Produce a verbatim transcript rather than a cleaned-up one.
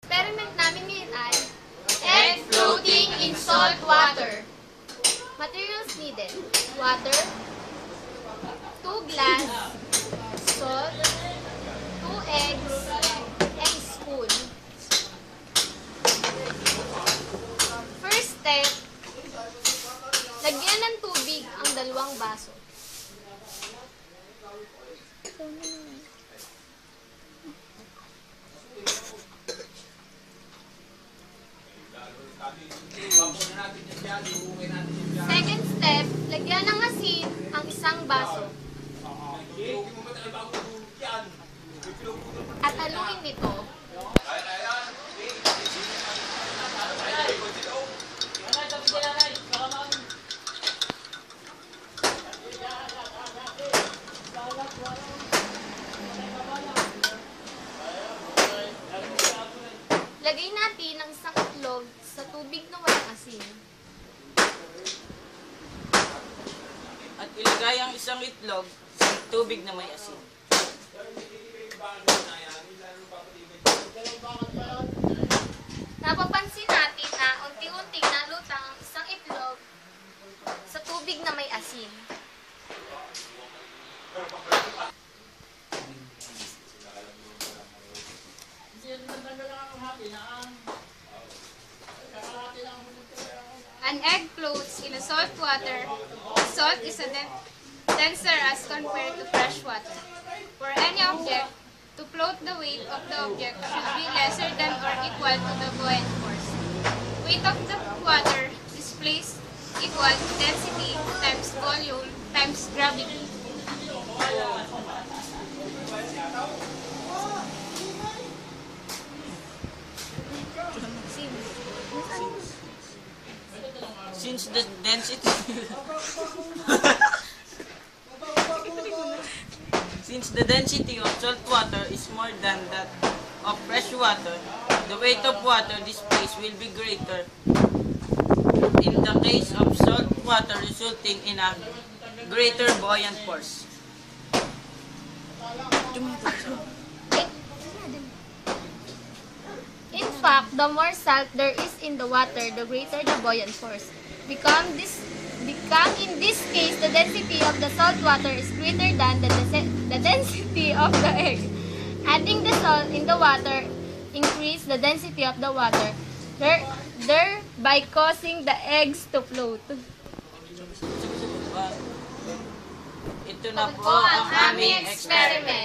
experiment namin ngayon ay egg floating in salt water. Materials needed: water, two glass, salt, two eggs, and spoon. First step, lagyan ng tubig ang dalawang baso. Second step, lagyan ng asin ang isang baso. At haluin nito. Lagay natin ang isang itlog sa tubig na walang asin. At ilagay ang isang itlog sa tubig na may asin. Napapansin natin na unti-unting nalutang ang isang itlog sa tubig na may asin. An egg floats in a salt water. Salt is a den denser as compared to fresh water. For any object, to float, the weight of the object should be lesser than or equal to the buoyant force. Weight of the water displaced equal to density times volume times gravity. Since the density Since the density of salt water is more than that of fresh water, the weight of water displaced will be greater in the case of salt water, resulting in a greater buoyant force. In fact, the more salt there is in the water, the greater the buoyant force. Become this, become in this case, the density of the salt water is greater than the, the density of the egg. Adding the salt in the water increase the density of the water, there, thereby causing the eggs to float. Ito na po ang aming experiment.